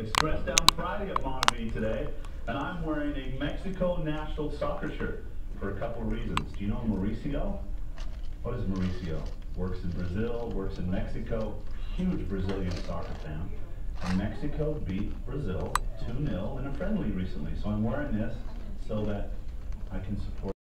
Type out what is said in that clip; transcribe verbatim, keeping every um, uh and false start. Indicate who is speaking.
Speaker 1: It's Dress Down Friday at A M B V today, and I'm wearing a Mexico national soccer shirt for a couple of reasons. Do you know Mauricio? What is Mauricio? Works in Brazil, works in Mexico, huge Brazilian soccer fan. And Mexico beat Brazil two nil in a friendly recently, so I'm wearing this so that I can support